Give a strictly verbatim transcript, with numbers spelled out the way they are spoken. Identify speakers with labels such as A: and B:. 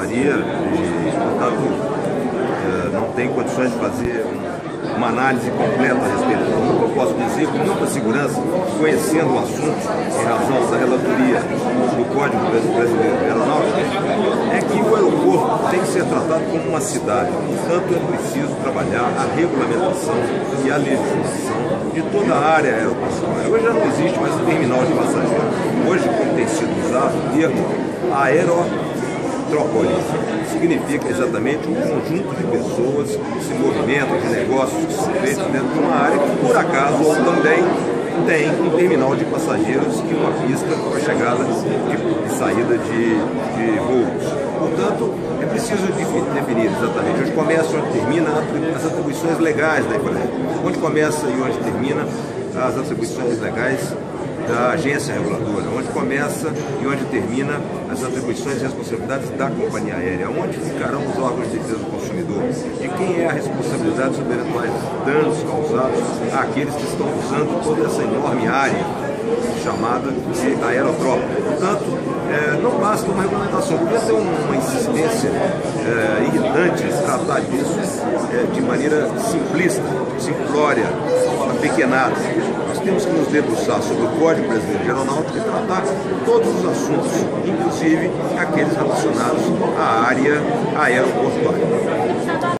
A: auditoria e, portanto, não tem condições de fazer uma análise completa a respeito. O que eu posso dizer com muita segurança, conhecendo o assunto em razão da relatoria do Código Brasileiro de Aeronáutica, é que o aeroporto tem que ser tratado como uma cidade. Portanto, é preciso trabalhar a regulamentação e a legislação de toda a área aeroportuária. Hoje já não existe mais um terminal de passageiros. Hoje, como tem sido usado o termo aerotrópole, significa exatamente um conjunto de pessoas que se movimentam, de negócios que se feitos dentro de uma área que, por acaso, ou também tem um terminal de passageiros e uma pista para chegada e saída de, de voos. Portanto, é preciso definir exatamente onde começa e onde termina as atribuições legais da Embraer, onde começa e onde termina as atribuições legais da agência reguladora, onde começa e onde termina as atribuições e responsabilidades da companhia aérea, onde ficarão os órgãos de defesa do consumidor, de quem é a responsabilidade sobre eventuais danos causados àqueles que estão usando toda essa enorme área chamada de aerotrópole. Portanto, é, não basta uma regulamentação, podia ter uma insistência é, irritante em tratar disso é, de maneira simplista, simplória, apequenada. Nós temos que nos debruçar sobre o Código Brasileiro de Aeronáutica e tratar todos os assuntos, inclusive aqueles relacionados à área aeroportuária.